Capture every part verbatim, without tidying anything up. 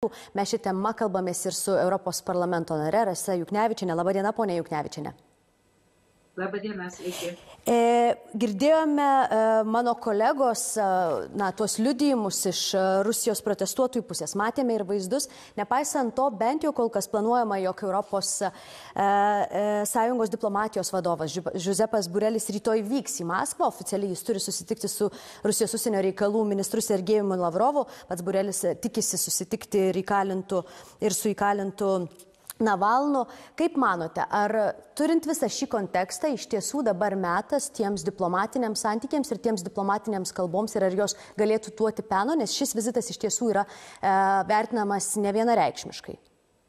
metų. Mes šią temą kalbamės ir su Europos parlamento nare Rasa Juknevičiene. Labadiena, ponia Juknevičiene. Labadiena, sveiki. E, girdėjome e, mano kolegos e, na, tuos liudijimus iš e, Rusijos protestuotojų pusės. Matėme ir vaizdus. Nepaisant to, bent jau kol kas planuojama, jog Europos e, e, Sąjungos diplomatijos vadovas Žuzepas Borelis rytoj vyks į Maskvą. Oficialiai jis turi susitikti su Rusijos užsienio reikalų ministru Sergejumi Lavrovu. Pats Borelis tikisi susitikti ir, įkalintų, ir su įkalintu Navalnu. Kaip manote, ar turint visą šį kontekstą iš tiesų dabar metas tiems diplomatiniams santykiams ir tiems diplomatiniams kalboms ir ar jos galėtų duoti peno, nes šis vizitas iš tiesų yra e, vertinamas nevienareikšmiškai?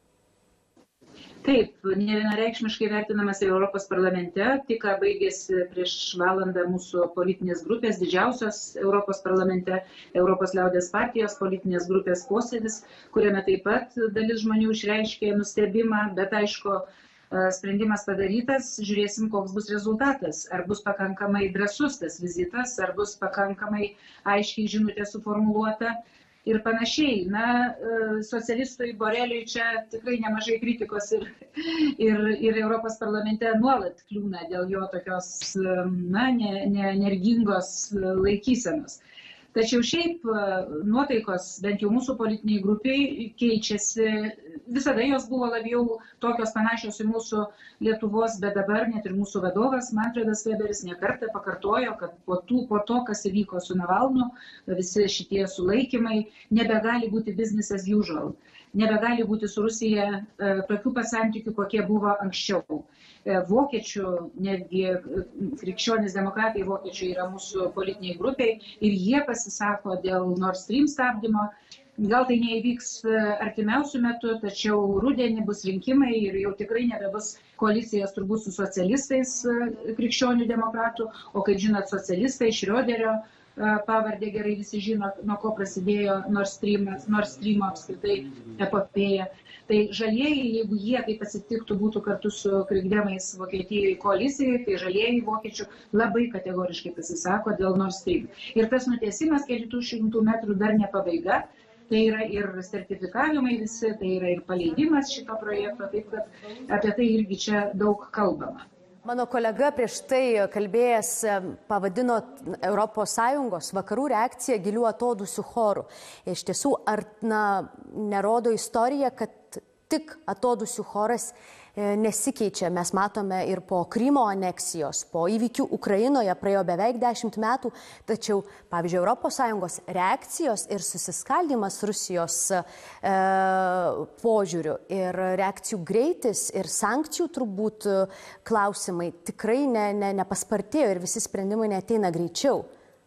Taip, nevienareikšmiškai vertinamas ir Europos parlamente. Tik baigėsi prieš valandą mūsų politinės grupės, didžiausios Europos parlamente, Europos liaudės partijos politinės grupės posėdis, kuriame taip pat dalis žmonių išreiškė nustebimą, bet aišku, sprendimas padarytas, žiūrėsim, koks bus rezultatas. Ar bus pakankamai drąsus tas vizitas, ar bus pakankamai aiškiai žinutė suformuluota. Ir panašiai, na, socialistui Boreliui čia tikrai nemažai kritikos ir, ir, ir Europos parlamente nuolat kliūna dėl jo tokios, na, ne, ne, energingos laikysenos. Tačiau šiaip nuotaikos, bent jau mūsų politiniai grupiai, keičiasi, visada jos buvo labiau tokios panašios į mūsų Lietuvos, bet dabar net ir mūsų vadovas Manfredas Weberis nekartą pakartojo, kad po, tų, po to, kas įvyko su Navalnu, visi šitie sulaikymai, nebegali būti business as usual, nebegali būti su Rusija e, tokių pat santykių, kokie buvo anksčiau. Vokiečių, netgi krikščionys demokratai vokiečių yra mūsų politiniai grupiai ir jie pasisako dėl Nord Stream stabdymo. Gal tai neįvyks artimiausių metų, tačiau rudenį bus rinkimai ir jau tikrai nebebus koalicijos turbūt su socialistais krikščionių demokratų, o kaip žinot, socialistai Šrioderio pavardė gerai visi žino, nuo ko prasidėjo Nord Stream, Nord Stream apskritai epopėja. Tai žalieji, jeigu jie taip atsitiktų būtų kartu su krikdemais Vokietijoje koalicijai, tai žalieji vokiečių labai kategoriškai pasisako dėl Nord Stream. Ir tas nutiesimas kelių šimtų metrų dar ne pabaiga, tai yra ir sertifikavimai visi, tai yra ir paleidimas šito projekto, taip kad apie tai irgi čia daug kalbama. Mano kolega prieš tai kalbėjęs pavadino Europos Sąjungos vakarų reakciją gilių atodūsių chorų. Iš tiesų, ar na, nerodo istorija, kad tik atodūsių choras nesikeičia? Mes matome ir po Krymo aneksijos, po įvykių Ukrainoje praėjo beveik dešimt metų, tačiau, pavyzdžiui, Europos Sąjungos reakcijos ir susiskaldymas Rusijos e, požiūriu ir reakcijų greitis ir sankcijų turbūt klausimai tikrai ne, ne, nepaspartėjo ir visi sprendimai neateina greičiau.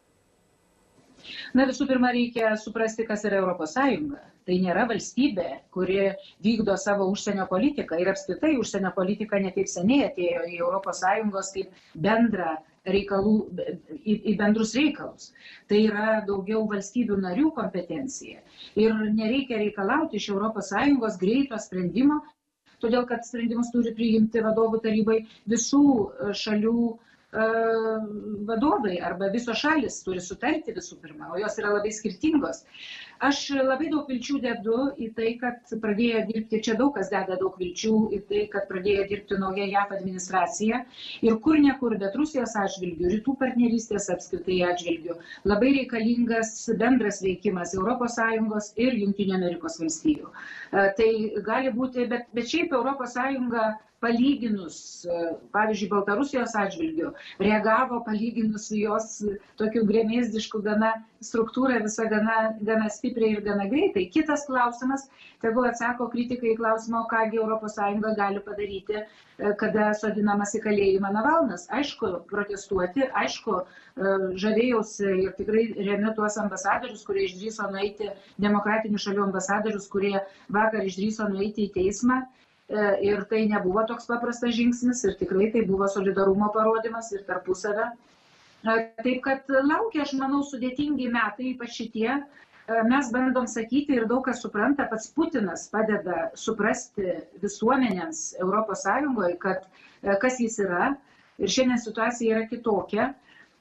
Na, visų pirma, reikia suprasti, kas yra Europos Sąjunga. Tai nėra valstybė, kuri vykdo savo užsienio politiką ir apskritai užsienio politika ne taip seniai atėjo į Europos Sąjungos kaip bendrą reikalų, į, į bendrus reikalus. Tai yra daugiau valstybių narių kompetencija ir nereikia reikalauti iš Europos Sąjungos greito sprendimo, todėl kad sprendimus turi priimti vadovų tarybai visų šalių vadovai arba visos šalis turi sutarti visų pirma, o jos yra labai skirtingos. Aš labai daug vilčių dedu į tai, kad pradėjo dirbti, čia daug kas deda daug vilčių į tai, kad pradėjo dirbti nauja J A V administracija ir kur nekur, bet Rusijos atžvilgių, rytų partnerystės apskritai atžvilgių, labai reikalingas bendras veikimas Europos Sąjungos ir Jungtinių Amerikos valstijų. Tai gali būti, bet, bet šiaip Europos Sąjunga palyginus, pavyzdžiui, Baltarusijos atžvilgiu, reagavo palyginus su jos tokiu gremėzdišku gana struktūra visą gana, gana stipriai ir gana greitai. Kitas klausimas, tegul atsako kritikai į klausimą, kągi Europos Sąjunga gali padaryti, kada sodinamas į kalėjimą Navalnas. Aišku, protestuoti, aišku, žavėjausi ir tikrai remiu tuos ambasadorius, kurie išdrįso nueiti, demokratinių šalių ambasadorius, kurie vakar išdrįso nueiti į teismą. Ir tai nebuvo toks paprastas žingsnis ir tikrai tai buvo solidarumo parodymas ir tarpusavio. Taip kad laukia, aš manau, sudėtingi metai, ypač šitie. Mes bandom sakyti ir daug kas supranta, pats Putinas padeda suprasti visuomenėms Europos Sąjungoje, kad kas jis yra. Ir šiandien situacija yra kitokia.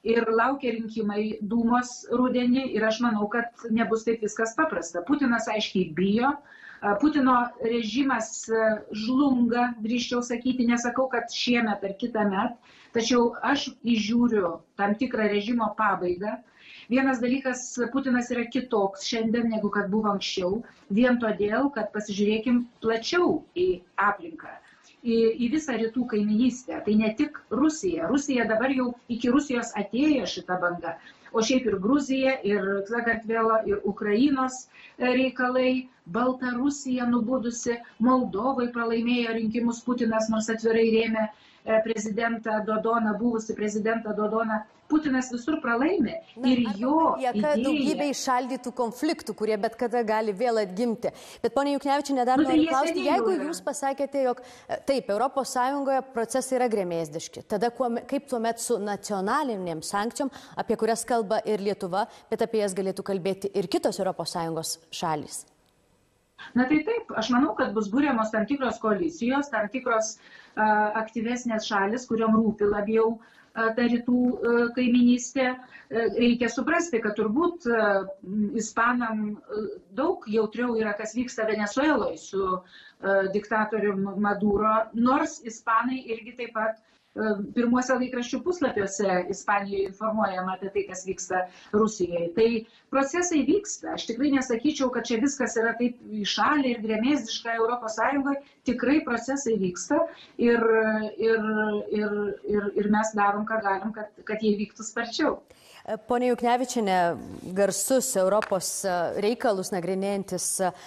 ir laukia rinkimai Dūmos rudenį ir aš manau, kad nebus taip viskas paprasta. Putinas aiškiai bijo, Putino režimas žlunga, drįsčiau sakyti, nesakau, kad šiemet ar kitą met, tačiau aš įžiūriu tam tikrą režimo pabaigą. Vienas dalykas, Putinas yra kitoks šiandien, negu kad buvo anksčiau, vien todėl, kad pasižiūrėkim plačiau į aplinką, į, į visą rytų kaiminystę. Tai ne tik Rusija. Rusija dabar jau iki Rusijos atėjo šitą bangą, o šiaip ir Gruzija, ir Sakartvelo, ir Ukrainos reikalai, Baltarusija nubudusi, Moldovai pralaimėjo rinkimus, Putinas nors atvirai rėmė prezidentą Dodoną, buvusi prezidentą Dodoną. Putinas visur pralaimė ir jo idėja... Daugybė iššaldytų konfliktų, kurie bet kada gali vėl atgimti. Bet ponia Juknevičienė, dar noriu klausti, jeigu jūs pasakėte, jog taip, Europos Sąjungoje procesai yra grėmėsdiški, tada kaip tuomet su nacionalinėm sankcijom, apie kurias kalba ir Lietuva, bet apie jas galėtų kalbėti ir kitos Europos Sąjungos šalys? Na tai taip, aš manau, kad bus būriamos tam tikros koalicijos, tam tikros uh, aktyvesnės šalis, kuriuom rūpi labiau uh, ta rytų uh, kaiminystė. Uh, reikia suprasti, kad turbūt uh, ispanam uh, daug jautriau yra, kas vyksta Venezueloje su uh, diktatorium Maduro, nors ispanai irgi taip pat pirmuose laikraščių puslapiuose Ispanijoje informuojama apie tai, kas vyksta Rusijoje. Tai procesai vyksta. Aš tikrai nesakyčiau, kad čia viskas yra taip į šalį ir grėmėsdiška Europos Sąjungoje. Tikrai procesai vyksta ir, ir, ir, ir, ir mes darom, ką galim, kad, kad jie vyktų sparčiau. Pone Juknevičienė, garsus Europos reikalus nagrinėjantis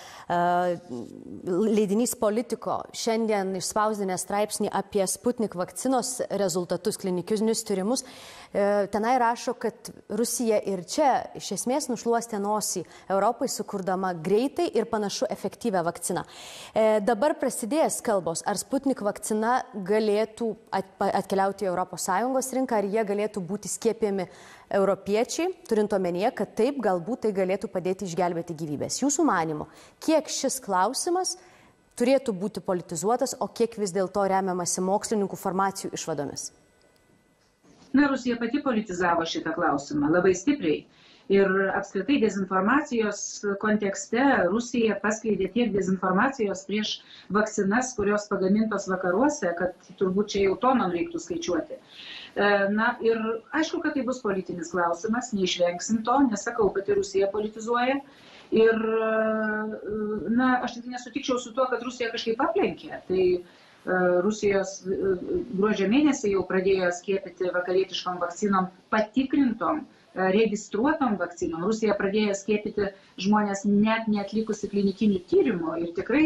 leidinys Politico šiandien išspausdinę straipsnį apie Sputnik vakcinos rezultatus, klinikinius tyrimus. Tenai rašo, kad Rusija ir čia iš esmės nušluostė nosį Europai, sukurdama greitai ir panašu efektyvę vakciną. Dabar prasidėjęs kalbos, ar Sputnik vakcina galėtų atkeliauti į Europos Sąjungos rinką, ar jie galėtų būti skiepijami europiečiai, turint omenyje, kad taip galbūt tai galėtų padėti išgelbėti gyvybės. Jūsų manymu, kiek šis klausimas turėtų būti politizuotas, o kiek vis dėlto remiamasi mokslininkų formacijų išvadomis? Na, Rusija pati politizavo šitą klausimą labai stipriai. Ir apskritai dezinformacijos kontekste Rusija paskleidė tiek dezinformacijos prieš vakcinas, kurios pagamintos vakaruose, kad turbūt čia jau tonom reiktų skaičiuoti. Na ir aišku, kad tai bus politinis klausimas, neišvengsim to, nesakau, kad ir Rusija politizuoja. Ir na, aš tik nesutikčiau su tuo, kad Rusija kažkaip aplenkė. Tai Rusijos gruodžio mėnesį jau pradėjo skiepyti vakarietiškom vakcinom, patikrintom, registruotom vakcinom. Rusija pradėjo skiepyti žmonės net neatlikusi klinikinių tyrimų ir tikrai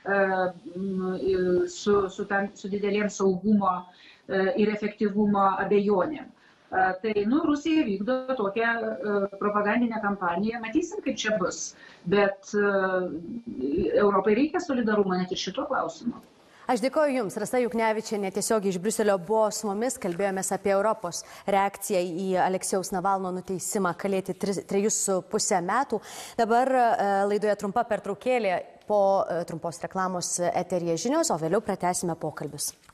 su, su, tam, su didelėm saugumo ir efektyvumo abejonėm. Tai, nu, Rusija vykdo tokią propagandinę kampaniją, matysim, kaip čia bus, bet Europai reikia solidarumo net ir šito klausimu. Aš dėkoju Jums, Rasa Juknevičienė tiesiogiai iš Briuselio buvo su mumis, kalbėjomės apie Europos reakciją į Aleksejaus Navalno nuteisimą kalėti trejus su pusę metų. Dabar laidoje trumpa pertraukėlė, po trumpos reklamos eteryje žinios, o vėliau pratęsime pokalbius.